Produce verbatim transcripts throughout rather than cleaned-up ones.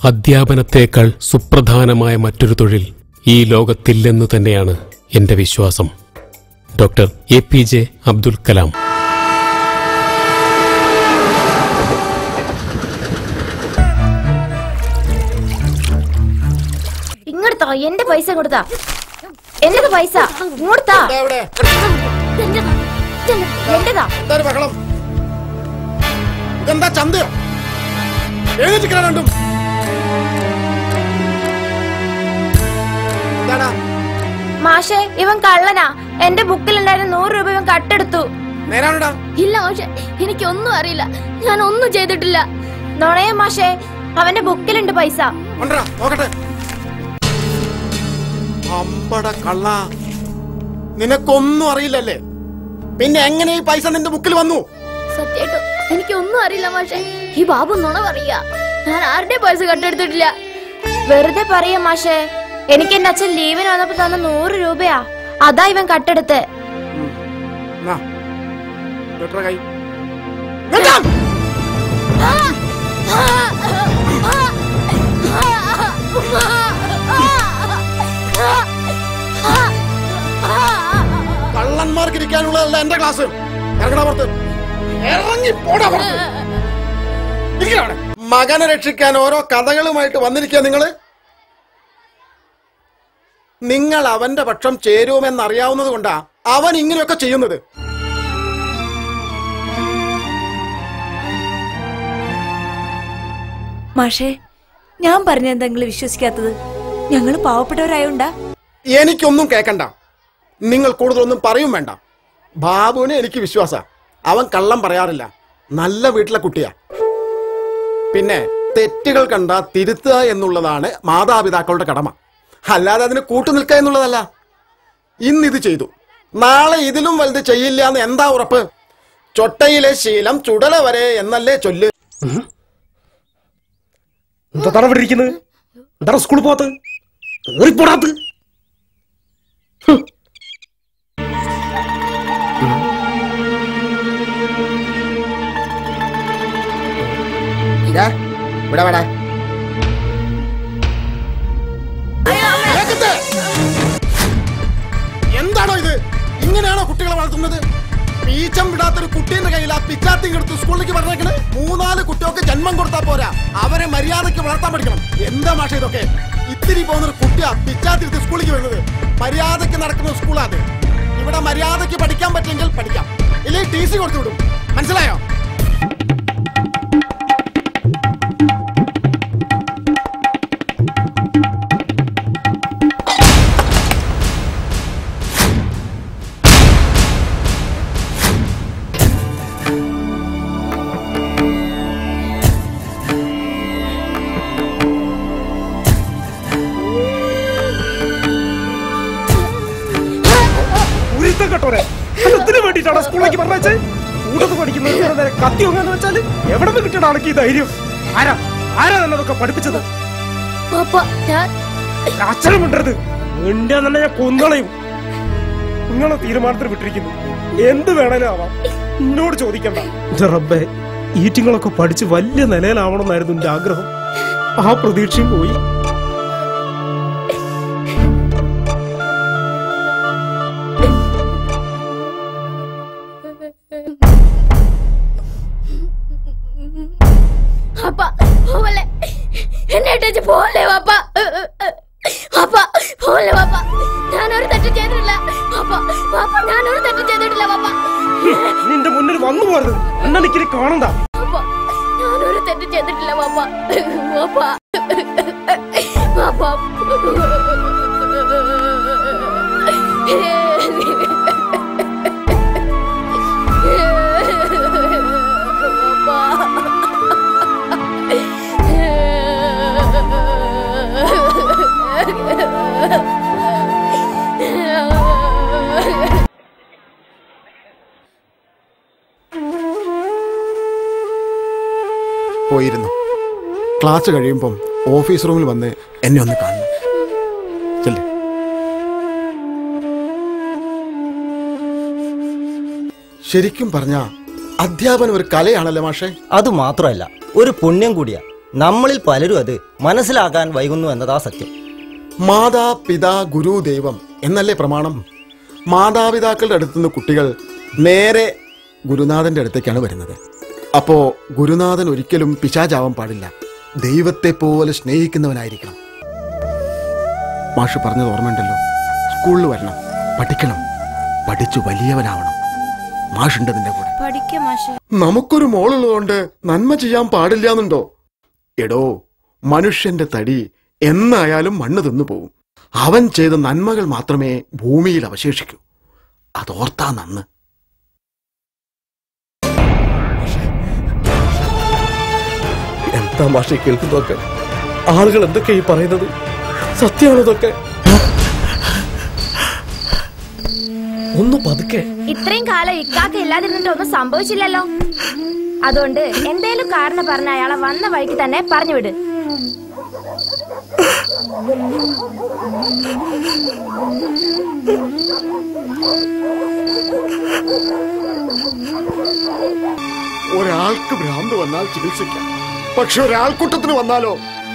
അധ്യാപനത്തേക്കാൾ സുപ്രധാനമായ മറ്റൊരു തൊഴിൽ ഈ ലോകത്തില്ലെന്നു തന്നെയാണ് എന്റെ വിശ്വാസം. Doctor A P J Abdul Kalam. ഇങ്ങോട്ടാ എന്റെ പൈസ കൊടുത്താ എന്റെ പൈസ ഇങ്ങോട്ടാ എന്റേതാ. ഇതെന്താ ചന്തയോ? മാഷേ ഇവൻ കള്ളനാ. എന്റെ ബുക്കിലുണ്ടായിരുന്ന നൂറ് രൂപ ഇവൻ കട്ടെടുത്തു. ഇല്ല മാഷേ, എനിക്കൊന്നും അറിയില്ല, ഞാൻ ഒന്നും ചെയ്തിട്ടില്ല. നുണയെ മാഷേ, അവന്റെ ബുക്കിലുണ്ട് പൈസ. കള്ള, നിനക്കൊന്നും അറിയില്ലല്ലേ? പിന്നെ എങ്ങനെ ഈ പൈസ നിന്റെ ബുക്കിൽ വന്നു? സത്യായിട്ടും എനിക്കൊന്നും അറിയില്ല മാഷേ. ഈ ബാബു നുണ പറയാ. ഞാൻ ആരുടെ പൈസ കട്ടെടുത്തിട്ടില്ല. വെറുതെ പറയാ മാഷേ. എനിക്ക് എന്റെ അച്ഛൻ ലീവിന് വന്നപ്പോ തന്ന നൂറ് രൂപയാ, അതാ ഇവൻ കട്ടെടുത്ത്. കള്ളന്മാർക്ക് ഇരിക്കാനുള്ളതല്ല എന്റെ ക്ലാസ്. മകനെ രക്ഷിക്കാൻ ഓരോ കഥകളുമായിട്ട് വന്നിരിക്കുക നിങ്ങള്. നിങ്ങൾ അവന്റെ പക്ഷം ചേരുമെന്നറിയാവുന്നത് കൊണ്ടാ അവൻ ഇങ്ങനെയൊക്കെ ചെയ്യുന്നത്. മാഷേ, ഞാൻ പറഞ്ഞെന്താ നിങ്ങൾ വിശ്വസിക്കാത്തത്? ഞങ്ങള് പാവപ്പെട്ടവരായോണ്ടാ? എനിക്കൊന്നും കേക്കണ്ട. നിങ്ങൾ കൂടുതലൊന്നും പറയും വേണ്ട. ബാബുവിനെ എനിക്ക് വിശ്വാസ. അവൻ കള്ളം പറയാറില്ല. നല്ല വീട്ടിലെ കുട്ടിയാ. പിന്നെ തെറ്റുകൾ കണ്ട തിരുത്തുക എന്നുള്ളതാണ് മാതാപിതാക്കളുടെ കടമ, അല്ലാതെ അതിന് കൂട്ടുനിൽക്കുക എന്നുള്ളതല്ല. ഇന്നിത് ചെയ്തു, നാളെ ഇതിലും വലുത് ചെയ്യില്ല എന്ന് എന്താ ഉറപ്പ്? ചൊട്ടയിലെ ശീലം ചുടല വരെ എന്നല്ലേ ചൊല്ല്. എന്താ ഇരിക്കുന്നത്? എന്താ സ്കൂളിൽ പോകാത്ത? എന്താണോ ഇത്? ഇങ്ങനെയാണോ കുട്ടികളെ വളർത്തുന്നത്? പീച്ചം വിടാത്തൊരു കുട്ടീന്റെ കയ്യിൽ ആ പിച്ചാത്തിങ് എടുത്ത് സ്കൂളിലേക്ക് പറഞ്ഞേക്കണേ. മൂന്നാല് കുട്ടികൾക്ക് ജന്മം കൊടുത്താൽ പോരാ, അവരെ മര്യാദയ്ക്ക് വളർത്താൻ പഠിക്കണം. എന്താ മാഷ ഇതൊക്കെ? ഇത്തിരി പോകുന്നൊരു കുട്ടിയാ പിച്ചാത്തി എടുത്ത് സ്കൂളിലേക്ക് വരുന്നത്. മര്യാദയ്ക്ക് നടക്കുന്ന സ്കൂളാ അത്. ഇവിടെ മര്യാദയ്ക്ക് പഠിക്കാൻ പറ്റുമെങ്കിൽ പഠിക്കാം, ഇല്ലെങ്കിൽ ടി സി കൊടുത്തു വിടും. മനസ്സിലായോ? സ്കൂളിലേക്ക് പറഞ്ഞേ കൂടത്ത് പഠിക്കുന്നത് കത്തി ഒങ്ങാന്ന് വെച്ചാല് എവിടെ നിന്ന് കിട്ടണം ആൾക്ക് ഈ ധൈര്യം? ആരാ ആരാ നല്ലതൊക്കെ പഠിപ്പിച്ചത്? അച്ഛനും വിട്ടരുത്. എന്റെ തന്നെ ഞാൻ കൊന്നളയും. നിങ്ങളെ തീരുമാനത്തിൽ വിട്ടിരിക്കുന്നു. എന്ത് വേണേലും ആവാം, എന്നോട് ചോദിക്കണ്ട. റബ്ബേ, ഈറ്റിങ്ങളൊക്കെ പഠിച്ച് വലിയ നിലയിലാവണമെന്നായിരുന്നു എന്റെ ആഗ്രഹം. ആ പ്രതീക്ഷയും പോയി. നിന്റെ മുന്നിൽ വന്നു പോരുത്. എന്നെ എനിക്കിനി കാണണ്ട. ഞാനൊരു തെറ്റ് ചെയ്തിട്ടില്ല പാപ്പ. പാപ്പ പോയിരുന്നു. ക്ലാസ് കഴിയുമ്പം ഓഫീസ് റൂമിൽ വന്ന് എന്നെ ഒന്ന് കാണണം. ചെല്ലേ. ശരിക്കും പറഞ്ഞ അധ്യാപനം ഒരു കലയാണല്ലേ മാഷേ? അത് മാത്രമല്ല, ഒരു പുണ്യം കൂടിയാ. നമ്മളിൽ പലരും അത് മനസ്സിലാക്കാൻ വൈകുന്നു എന്നതാ സത്യം. മാതാ പിതാ ഗുരു ദൈവം എന്നല്ലേ പ്രമാണം? മാതാപിതാക്കളുടെ അടുത്തുനിന്ന് കുട്ടികൾ നേരെ ഗുരുനാഥന്റെ അടുത്തേക്കാണ് വരുന്നത്. അപ്പോ ഗുരുനാഥൻ ഒരിക്കലും പിശാചാവാൻ പാടില്ല. ദൈവത്തെ പോലെ സ്നേഹിക്കുന്നവനായിരിക്കണം. മാഷ് പറഞ്ഞത് ഓർമ്മയുണ്ടല്ലോ, സ്കൂളിൽ വരണം, പഠിക്കണം, പഠിച്ചു വലിയവനാവണം. മാഷുണ്ട് നിന്റെ കൂടെ. പഠിക്കാം മാഷെ. നമുക്കൊരു മോളുള്ളതുകൊണ്ട് നന്മ ചെയ്യാൻ പാടില്ല എന്നുണ്ടോ? എടോ, മനുഷ്യന്റെ തടി എന്നായാലും മണ്ണ് തിന്നു പോവും. അവൻ ചെയ്ത നന്മകൾ മാത്രമേ ഭൂമിയിൽ അവശേഷിക്കൂ. അതോർത്താ നന്ന്. എന്താ മാഷെ കേൾക്കുന്നതൊക്കെ? ആളുകൾ എന്തൊക്കെയാ ഈ പറയുന്നത്? സത്യമാണതൊക്കെ? ഒന്ന് പതുക്കെ. ഇത്രയും കാലം ഇക്കാക്ക ഇല്ലാതിരുന്നിട്ട് ഒന്നും സംഭവിച്ചില്ലല്ലോ. അതുകൊണ്ട് എന്തേലും കാരണം പറഞ്ഞ അയാളെ വന്ന വഴിക്ക് തന്നെ പറഞ്ഞു വിട്. ഒരാൾക്ക് ഭ്രാന്ത് വന്നാൽ ചികിത്സിക്കാം, പക്ഷെ ഒരാൾക്കൂട്ടത്തിന് വന്നാലോ?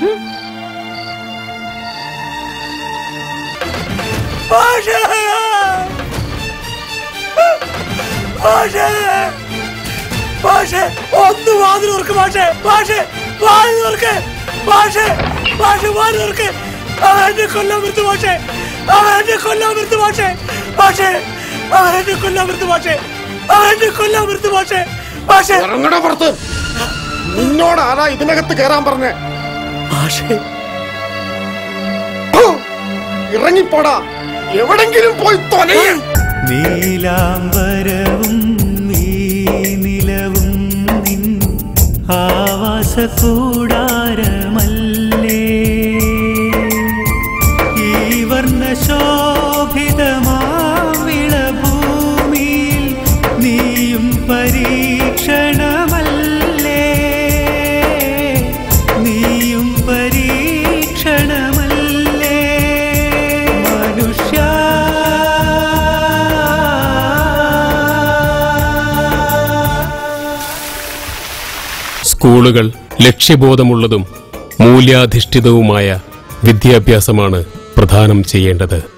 ഒന്ന് വാതിൽ തുറക്ക് മാഷേ, മാഷേ വാതിൽ തുറക്ക്, മാഷേ മാഷേ വാതിൽ തുറക്ക്. അവൻ എന്നെ കൊല്ലാൻ വരുത്തു മാഷേ, അവൻ എന്നെ കൊല്ലാൻ വരുത്തു മാഷേ, മാഷേ അവൻ എന്നെ കൊല്ലാൻ വരുത്തു മാഷേ, അവൻ എന്നെ കൊല്ലാൻ വരുത്തു മാഷേ, മാഷേ. ഇറങ്ങടാ പുറത്ത്. നിന്നോട് ആരാ ഇതിനകത്ത് കയറാൻ പറഞ്ഞേ? മാഷേ ഇറങ്ങിപ്പോടാ, എവിടെങ്കിലും പോയി തൊലയ. നീലാംബരവും നീനിലവും നിൻ ആവാസകൂടാരമല്ലേ, ഈ വർണ്ണശോഭിതമാവിളഭൂമിയിൽ നീയും പരീക്ഷണമല്ലേ, നീയും പരീക്ഷണമല്ലേ മനുഷ്യ. സ്കൂളുകൾ ലക്ഷ്യബോധമുള്ളതും മൂല്യാധിഷ്ഠിതവുമായ വിദ്യാഭ്യാസമാണ് പ്രദാനം ചെയ്യേണ്ടത്.